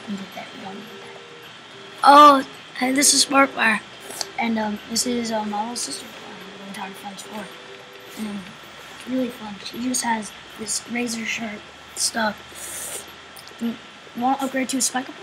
need it there. We don't need that. Oh, hey, this is Sparkfire. And this is my little sister the entire Friends 4. And it's really fun. She just has this razor sharp stuff. You want to upgrade to a spikeable?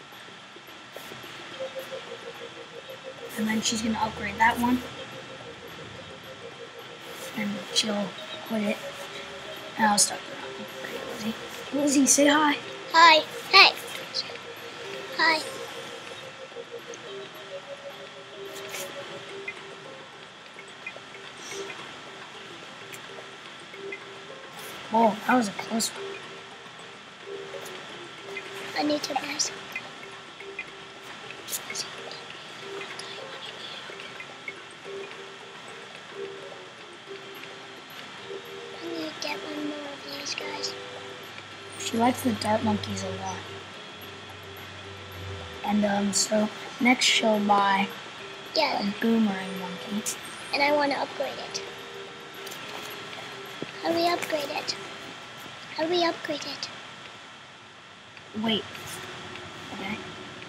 And then she's going to upgrade that one. And she'll quit it. And I'll start around. Lizzie. Lizzie, say hi. Hi. Hey. Hi. Whoa, that was a close one. I need to buy some. I need to get one more of these guys. She likes the dart monkeys a lot. And so next she'll buy Yeah. a boomerang monkey. And I want to upgrade it. How do we upgrade it? How do we upgrade it? Wait. Okay.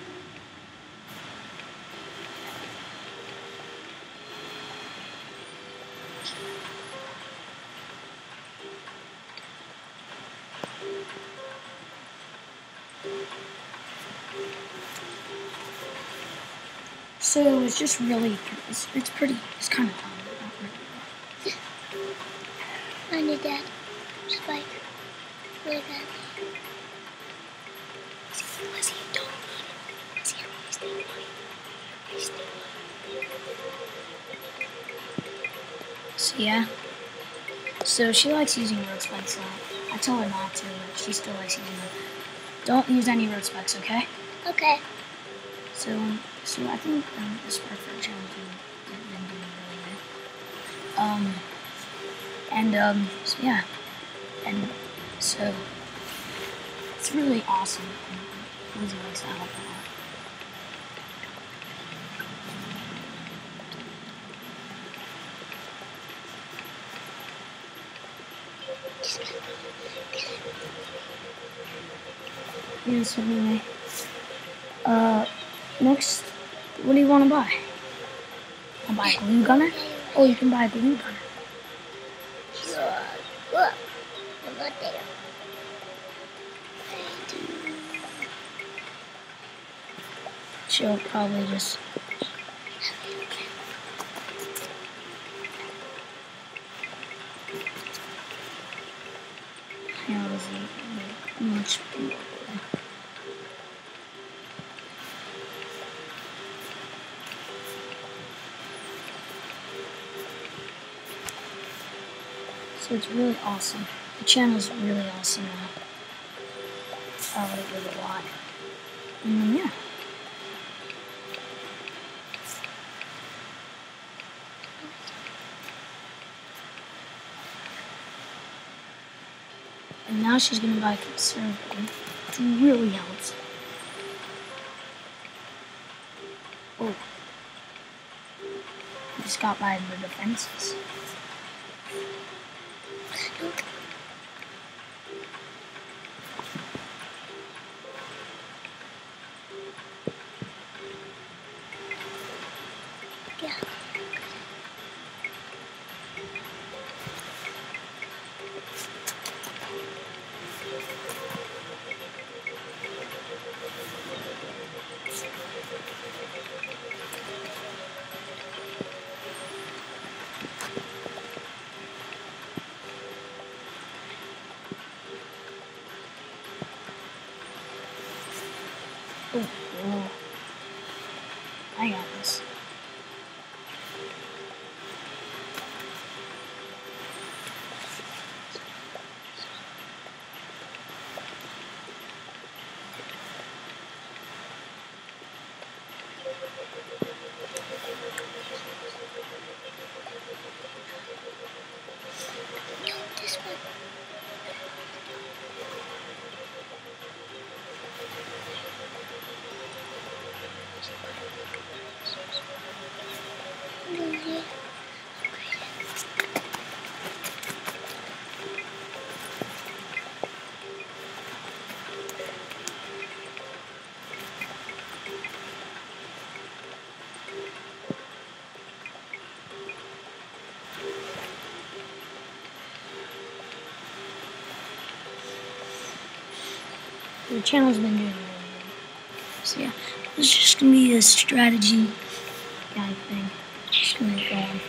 So it's just really, it's kind of fun. I need that spike really badly. Lizzie, don't run. Lizzie, you're wasting money. Wasting money. So yeah. So she likes using road spikes a lot. I told her not to, but she still likes using them. Don't use any road spikes, okay? Okay. So I think the Sparkfire challenge has been doing really good. So yeah. And so it's really awesome. And Lizzie likes to help a lot. Yeah, so anyway. Next, what do you want to buy? I'll buy a glue gunner? Oh, you can buy a glue gunner. Sure. Look. I'm not there. She'll probably just... How is it much more? So it's really awesome. The channel's really awesome now. I like it a lot. And yeah. And now she's gonna buy conservative, which really helps. Oh. I just got by the defenses. Yeah. Oh, I got this. No, this one. the channel's been doing really good. So yeah, it's just gonna be a strategy guide thing. Just gonna go on.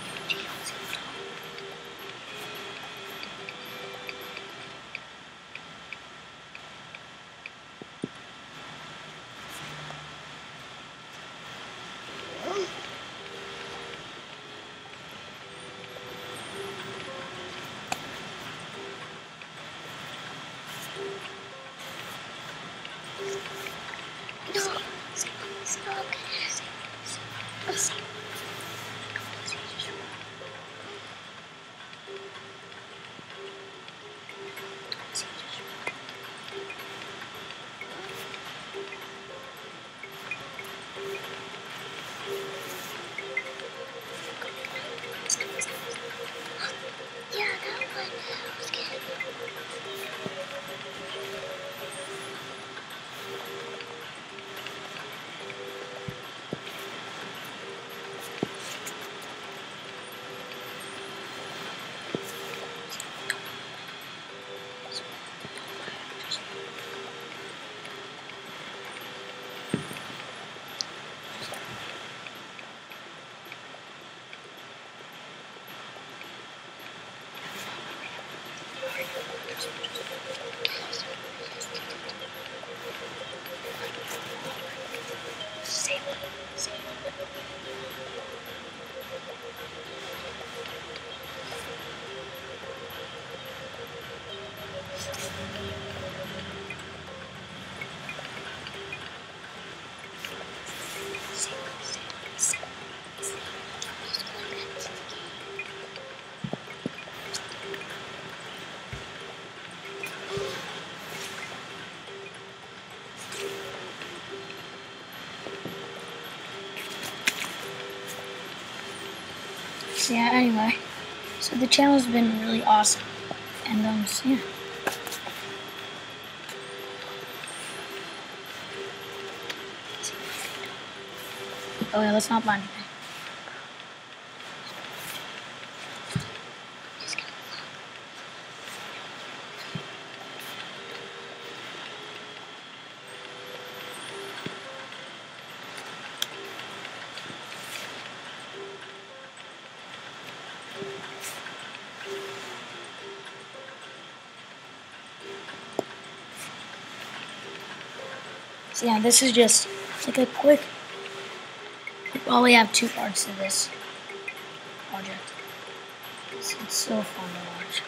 Yeah, that one. That was good. So yeah, anyway, so the channel's been really awesome, and so yeah. Oh yeah, let's not buy anything. So yeah, this is just like a quick. Well, we have two parts to this project. It's so fun to watch.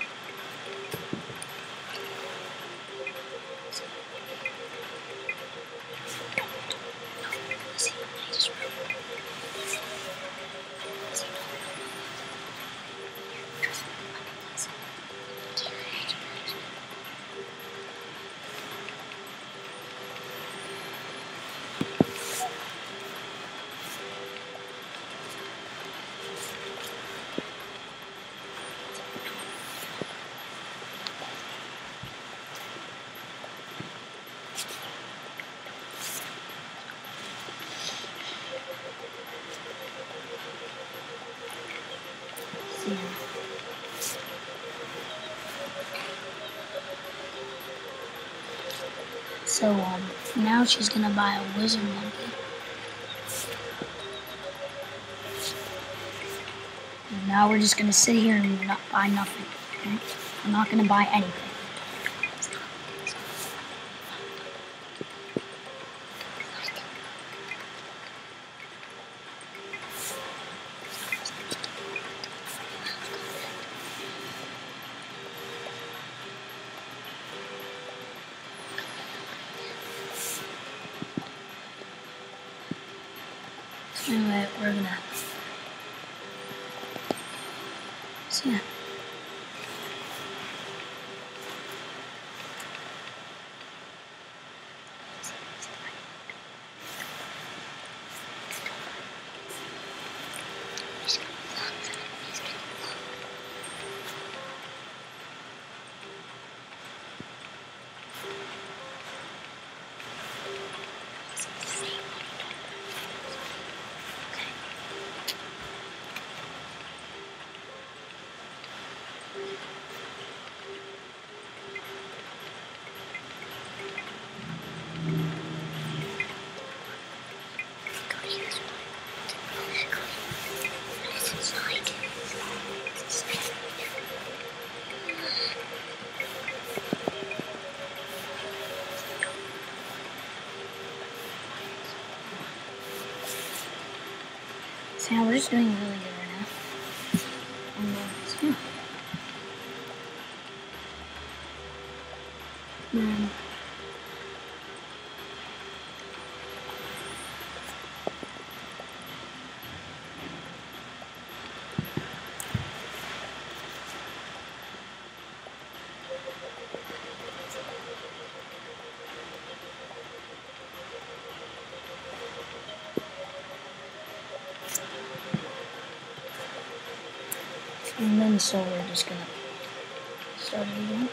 So now she's gonna buy a wizard monkey. And now we're just gonna sit here and not buy nothing. Okay? I'm not gonna buy anything. Anyway, we're gonna. So yeah. So yeah, we're just doing really good right now. And so yeah. Then so we're just gonna start it again.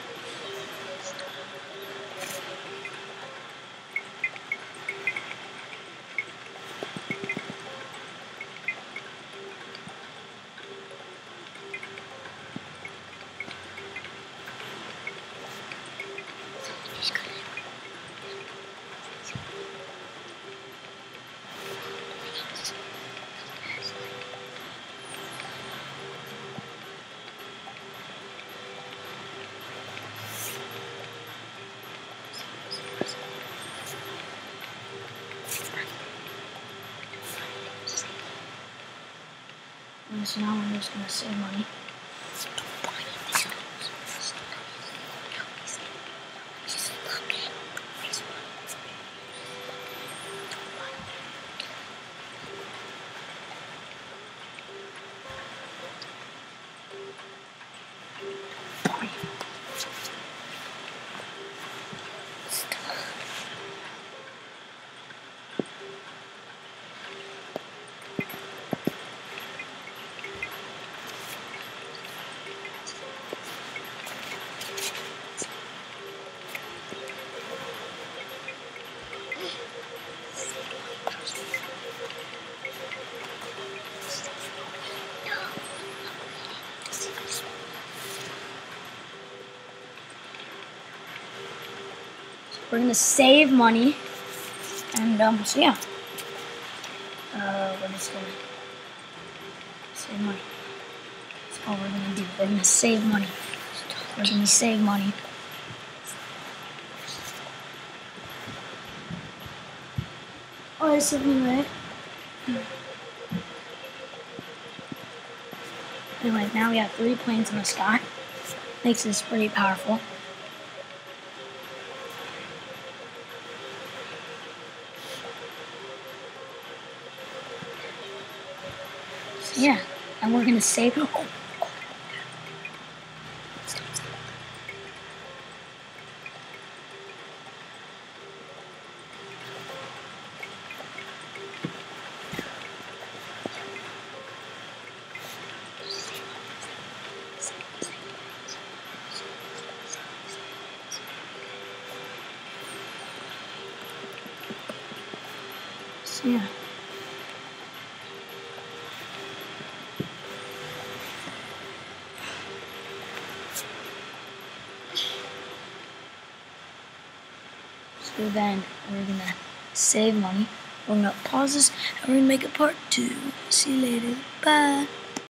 And so now we're just gonna save money. We're gonna save money, and so yeah, we're just gonna save money. That's all we're gonna do. We're gonna save money. We're gonna save money. Oh, there's something right. Anyway, now we have 3 planes in the sky. Makes this pretty powerful. So yeah, and we're gonna save. So yeah. So then we're gonna save money. We're gonna pause this and we're gonna make a part 2. See you later. Bye.